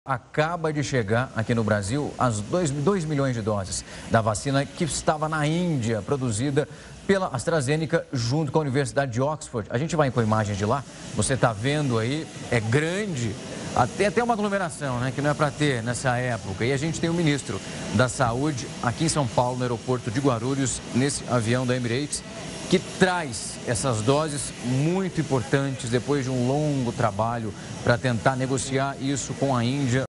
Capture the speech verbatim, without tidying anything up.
Acaba de chegar aqui no Brasil as dois milhões de doses da vacina que estava na Índia, produzida pela AstraZeneca junto com a Universidade de Oxford. A gente vai com imagens de lá, você está vendo aí, é grande, até, até uma aglomeração, né, que não é para ter nessa época. E a gente tem o ministro da Saúde aqui em São Paulo, no aeroporto de Guarulhos, nesse avião da Emirates, que traz essas doses muito importantes depois de um longo trabalho para tentar negociar isso com a Índia.